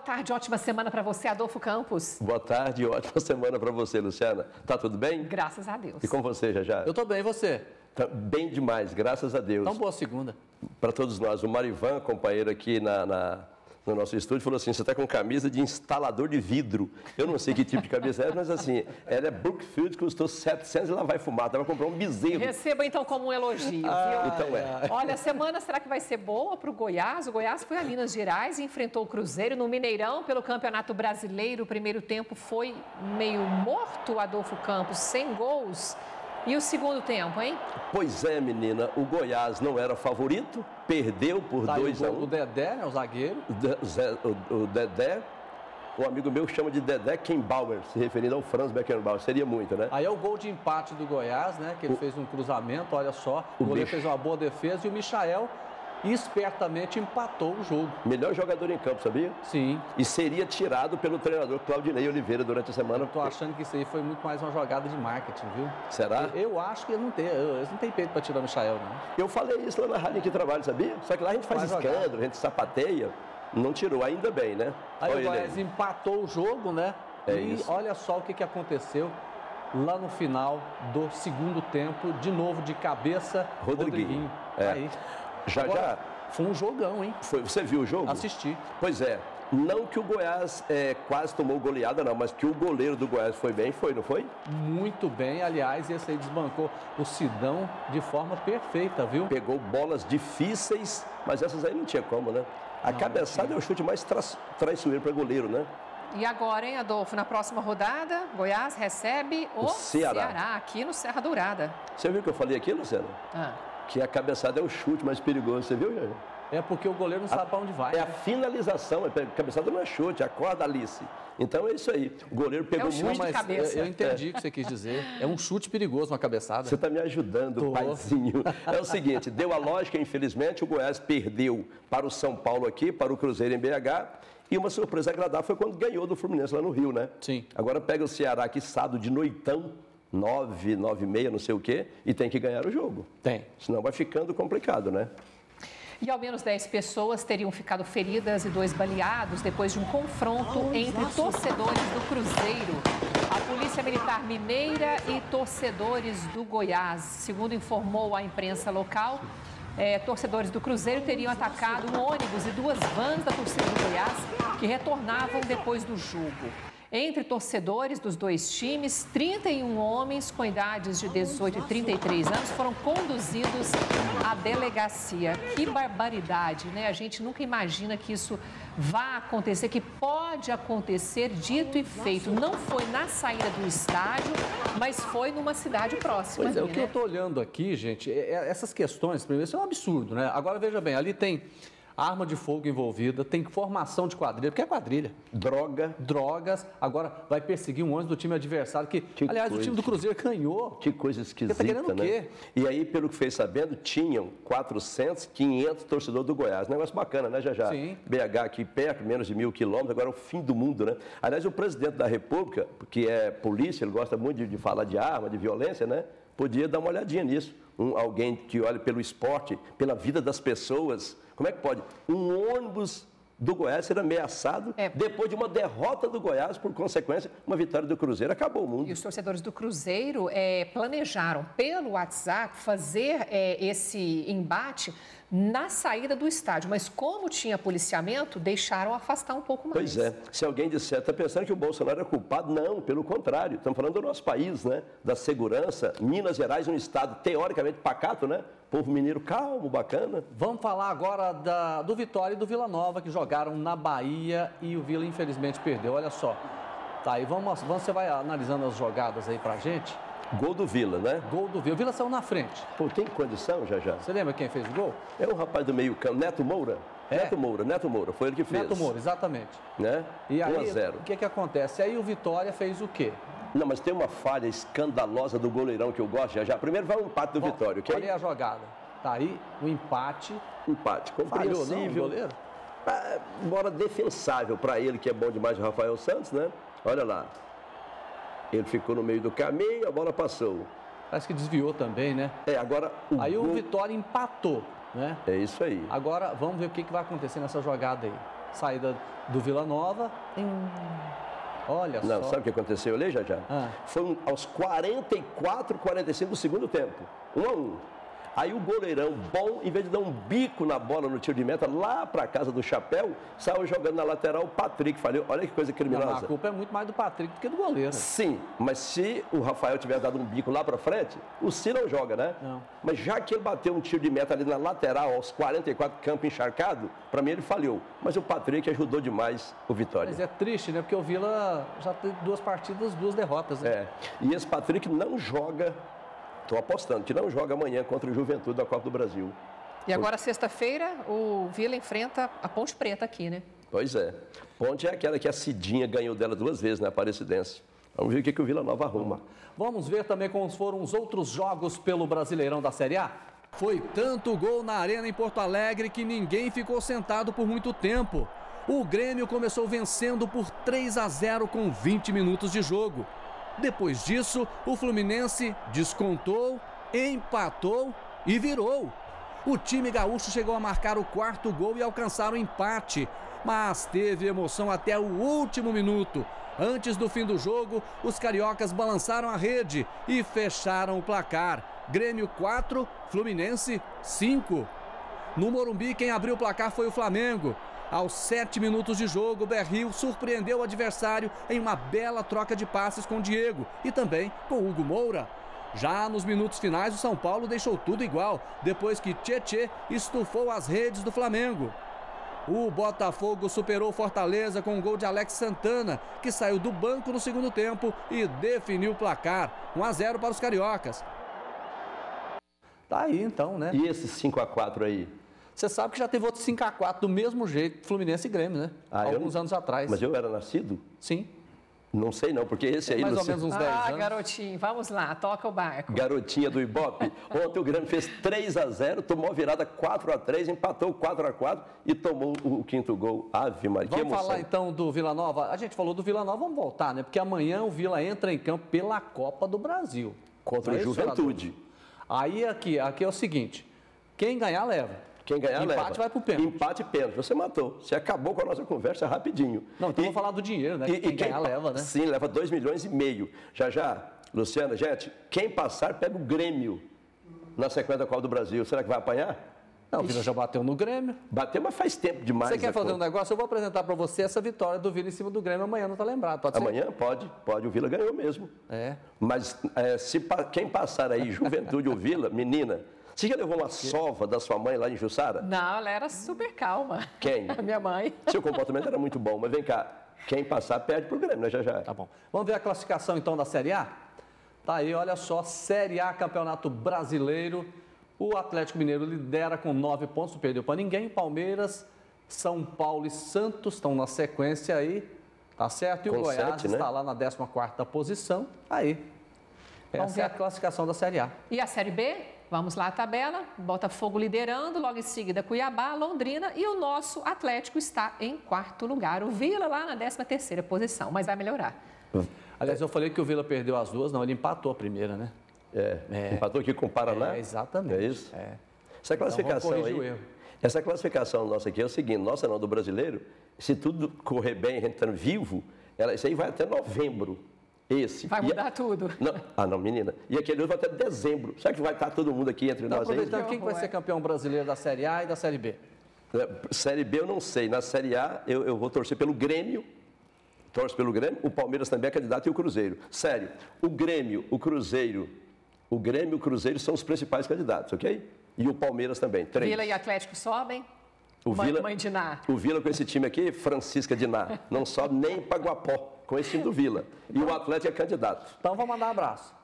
tarde, ótima semana para você, Adolfo Campos. Boa tarde, ótima semana para você, Luciana. Tá tudo bem? Graças a Deus. E com você, Jajá? Eu tô bem, e você? Tá bem demais, graças a Deus. Então, boa segunda. Para todos nós, o Marivan, companheiro aqui no nosso estúdio, falou assim, você está com camisa de instalador de vidro. Eu não sei que tipo de camisa é, mas assim, ela é Brookfield, custou 700 e ela vai fumar, vai comprar um bezerro. Receba então como um elogio, viu? Então é. Olha, a semana será que vai ser boa para o Goiás? O Goiás foi a Minas Gerais e enfrentou o Cruzeiro no Mineirão pelo Campeonato Brasileiro. O primeiro tempo foi meio morto, Adolfo Campos, sem gols. E o segundo tempo, hein? Pois é, menina, o Goiás não era favorito, perdeu por 2 a 1. O Dedé, né, o zagueiro. O Dedé, um amigo meu chama de Dedé Kembauer, se referindo ao Franz Beckenbauer, seria muito, né? Aí é o gol de empate do Goiás, né, que ele fez um cruzamento, olha só, o goleiro fez uma boa defesa e o Michael espertamente empatou o jogo. Melhor jogador em campo, sabia? Sim. E seria tirado pelo treinador Claudinei Oliveira durante a semana. Eu tô achando que isso aí foi muito mais uma jogada de marketing, viu? Será? Eu acho que eles não têm peito para tirar o Michael, não. Eu falei isso lá na rádio em que trabalho, sabia? Só que lá a gente faz escândalo, a gente sapateia. Não tirou, ainda bem, né? Aí o Goiás empatou o jogo, né? É e isso. Olha só o que aconteceu lá no final do segundo tempo, de novo de cabeça, Rodriguinho. Aí. Já. Foi um jogão, hein? Você viu o jogo? Assisti. Pois é. Não que o Goiás quase tomou goleada, não, mas que o goleiro do Goiás foi bem, não foi? Muito bem, aliás, esse aí desbancou o Sidão de forma perfeita, viu? Pegou bolas difíceis, mas essas aí não tinha como, né? A cabeçada é o chute mais traiçoeiro para goleiro, né? E agora, hein, Adolfo, na próxima rodada, Goiás recebe o Ceará, aqui no Serra Dourada. Você viu o que eu falei aqui, Luciano? Que a cabeçada é o chute mais perigoso, você viu, Jair? É porque o goleiro não sabe para onde vai. É a finalização, a cabeçada não é chute, acorda Alice. Então é isso aí. O goleiro pegou muito de cabeça. Eu entendi o que você quis dizer. É um chute perigoso, uma cabeçada. Você está me ajudando, paizinho. É o seguinte, deu a lógica, infelizmente, o Goiás perdeu para o São Paulo aqui, para o Cruzeiro em BH. E uma surpresa agradável foi quando ganhou do Fluminense lá no Rio, né? Sim. Agora pega o Ceará aqui sábado de noitão, 9, 9h30, não sei o quê, e tem que ganhar o jogo. Tem. Senão vai ficando complicado, né? E ao menos 10 pessoas teriam ficado feridas e 2 baleados depois de um confronto entre torcedores do Cruzeiro, a Polícia Militar Mineira e torcedores do Goiás. Segundo informou a imprensa local, torcedores do Cruzeiro teriam atacado um ônibus e 2 vans da torcida do Goiás que retornavam depois do jogo. Entre torcedores dos 2 times, 31 homens com idades de 18 e 33 anos foram conduzidos à delegacia. Que barbaridade, né? A gente nunca imagina que isso vá acontecer, que pode acontecer, dito e feito. Não foi na saída do estádio, mas foi numa cidade próxima. Pois é, o que eu estou olhando aqui, gente, essas questões, primeiro, isso é um absurdo, né? Agora, veja bem, ali tem arma de fogo envolvida, tem formação de quadrilha, porque é quadrilha. Drogas, agora vai perseguir um ônibus do time adversário, aliás, o time do Cruzeiro ganhou. Que coisa esquisita, tá querendo o quê? E aí, pelo que fez sabendo, tinham 400, 500 torcedores do Goiás. Negócio bacana, né, Jajá? Sim. BH aqui perto, menos de 1.000 quilômetros, agora é o fim do mundo, né? Aliás, o presidente da República, que é polícia, ele gosta muito de falar de arma, de violência, né? Podia dar uma olhadinha nisso. Alguém que olha pelo esporte, pela vida das pessoas. Como é que pode? Um ônibus do Goiás ser ameaçado depois de uma derrota do Goiás, por consequência, uma vitória do Cruzeiro. Acabou o mundo. E os torcedores do Cruzeiro planejaram pelo WhatsApp fazer esse embate na saída do estádio, mas como tinha policiamento, deixaram afastar um pouco mais. Pois é. Se alguém disser, está pensando que o Bolsonaro é culpado? Não, pelo contrário. Estamos falando do nosso país, né? Da segurança. Minas Gerais, um estado teoricamente pacato, né? Povo mineiro calmo, bacana. Vamos falar agora do Vitória e do Vila Nova, que jogaram na Bahia e o Vila, infelizmente, perdeu. Olha só. Tá, e você vai analisando as jogadas aí pra gente. Gol do Vila, né? Gol do Vila. O Vila saiu na frente. Pô, tem condição, Jajá? Você lembra quem fez o gol? É um rapaz do meio campo, Neto Moura. Neto Moura, foi ele que fez. Neto Moura, exatamente. Né? E aí, 1-0. o que acontece? Aí o Vitória fez o quê? Não, mas tem uma falha escandalosa do goleirão que eu gosto, Jajá. Primeiro vai o empate do Vitória, ok? Olha aí a jogada. Tá aí o empate. Empate, Falhou, não, compreensível. o goleiro? Embora defensável para ele, que é bom demais, o Rafael Santos, né? Olha lá. Ele ficou no meio do caminho, a bola passou. Parece que desviou também, né? Agora o Vitória empatou, né? É isso aí. Agora vamos ver o que vai acontecer nessa jogada aí. saída do Vila Nova. Olha só. Não, sabe o que aconteceu ali, já? Foi aos 44, 45 do segundo tempo. 1-1. Aí o goleirão bom, em vez de dar um bico na bola no tiro de meta, lá para casa do Chapéu, saiu jogando na lateral o Patrick. Falei, olha que coisa criminosa. Não, a culpa é muito mais do Patrick do que do goleiro. Sim, mas se o Rafael tivesse dado um bico lá para frente, o Si não joga, né? Não. Mas já que ele bateu um tiro de meta ali na lateral, aos 44, campo encharcado, para mim ele falhou. Mas o Patrick ajudou demais o Vitória. Mas é triste, né? Porque o Vila já tem 2 partidas, 2 derrotas, né? É, e esse Patrick não joga... Estou apostando que não joga amanhã contra o Juventude da Copa do Brasil. E agora, sexta-feira, o Vila enfrenta a Ponte Preta aqui, né? Pois é. Ponte é aquela que a Cidinha ganhou dela 2 vezes na Aparecidense. Vamos ver o que o Vila Nova arruma. Vamos ver também como foram os outros jogos pelo Brasileirão da Série A. Foi tanto gol na Arena em Porto Alegre que ninguém ficou sentado por muito tempo. O Grêmio começou vencendo por 3-0 com 20 minutos de jogo. Depois disso, o Fluminense descontou, empatou e virou. O time gaúcho chegou a marcar o 4º gol e alcançar o empate, mas teve emoção até o último minuto. Antes do fim do jogo, os cariocas balançaram a rede e fecharam o placar. Grêmio 4, Fluminense 5. No Morumbi, quem abriu o placar foi o Flamengo. Aos 7 minutos de jogo, o Berril surpreendeu o adversário em uma bela troca de passes com o Diego e também com o Hugo Moura. Já nos minutos finais, o São Paulo deixou tudo igual, depois que Tietê estufou as redes do Flamengo. O Botafogo superou o Fortaleza com um gol de Alex Santana, que saiu do banco no segundo tempo e definiu o placar. 1-0 para os cariocas. Tá aí então, né? E esse 5-4 aí? Você sabe que já teve outro 5-4 do mesmo jeito, Fluminense e Grêmio, né? Alguns anos atrás. Mas eu era nascido? Sim. Não sei não, porque esse aí... Mais ou menos uns 10 anos. Garotinho, vamos lá, toca o barco. Garotinha do Ibope. Ontem o Grêmio fez 3-0, tomou a virada 4-3, empatou 4-4 e tomou o 5º gol. Ave Maria, que emoção. Vamos falar então do Vila Nova. A gente falou do Vila Nova, vamos voltar, né? Porque amanhã o Vila entra em campo pela Copa do Brasil. Contra o Juventude. Aí aqui é o seguinte, quem ganhar leva. Quem ganhar leva. Empate vai pro pênalti. Empate e pênalti. Você matou. Você acabou com a nossa conversa rapidinho. Não, então vamos falar do dinheiro, né? Quem ganhar leva, né? Sim, leva 2,5 milhões. Já, Luciana, gente, quem passar pega o Grêmio na sequência da Copa do Brasil. Será que vai apanhar? Não, o Vila já bateu no Grêmio. Bateu, mas faz tempo demais. Você quer fazer um negócio? Eu vou apresentar para você essa vitória do Vila em cima do Grêmio amanhã, não tá lembrado? Pode ser? Amanhã? Pode. O Vila ganhou mesmo. É. Mas quem passar aí, Juventude ou Vila, menina... Você já levou uma sova da sua mãe lá em Jussara? Não, ela era super calma. Quem? A minha mãe. Seu comportamento era muito bom, mas vem cá, quem passar perde pro Grêmio, né, já? Tá bom. Vamos ver a classificação então da Série A? Tá aí, olha só, Série A, Campeonato Brasileiro. O Atlético Mineiro lidera com 9 pontos, não perdeu para ninguém. Palmeiras, São Paulo e Santos estão na sequência aí, tá certo? E o Goiás está lá na 14ª posição. Aí, essa é a classificação da Série A. E a Série B? Vamos lá a tabela, Botafogo liderando, logo em seguida Cuiabá, Londrina e o nosso Atlético está em 4º lugar. O Vila lá na 13ª posição, mas vai melhorar. Aliás, eu falei que o Vila perdeu as duas, não, ele empatou a primeira, né? Empatou aqui com o Paraná? Exatamente. É isso? Essa classificação então, aí, essa classificação nossa aqui é o seguinte, nossa não, do brasileiro, se tudo correr bem, a gente estando vivo, isso aí vai até novembro. Vai mudar tudo. Não, menina. E aquele outro vai até dezembro. Será que vai estar todo mundo aqui entre nós aí? Aproveitando, quem vai ser campeão brasileiro da Série A e da Série B? Série B eu não sei. Na Série A eu vou torcer pelo Grêmio. Torço pelo Grêmio. O Palmeiras também é candidato e o Cruzeiro. Sério, o Grêmio, o Cruzeiro são os principais candidatos, ok? E o Palmeiras também. 3. Vila e Atlético sobem? Mãe Diná. O Vila com esse time aqui, Francisca Diná, não sobe nem para Guapó com esse time do Vila. E o Atlético é candidato. Então vamos mandar um abraço.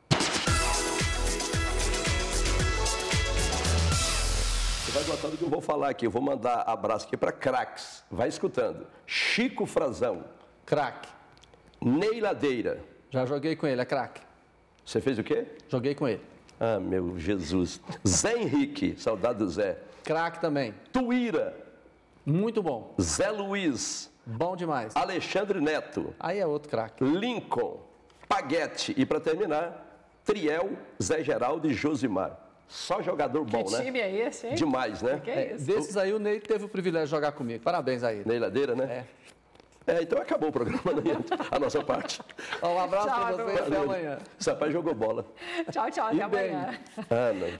Você vai gostar do que eu vou falar aqui. Eu vou mandar abraço aqui para craques. Vai escutando. Chico Frazão. Craque. Ney Ladeira. Já joguei com ele, é craque. Você fez o quê? Joguei com ele. Ah, meu Jesus. Zé Henrique, saudade do Zé. Craque também. Tuíra. Muito bom. Zé Luiz. Bom demais. Alexandre Neto. Aí é outro craque. Lincoln. Paguete. E para terminar, Triel, Zé Geraldo e Josimar. Só jogador bom, né? Que time é esse, hein? Demais, né? Que é isso? Desses aí o Ney teve o privilégio de jogar comigo. Parabéns aí. Ney Ladeira, né? Então acabou o programa, a nossa parte. Um abraço para você e até Valeu. amanhã. Esse rapaz jogou bola. Tchau, até amanhã.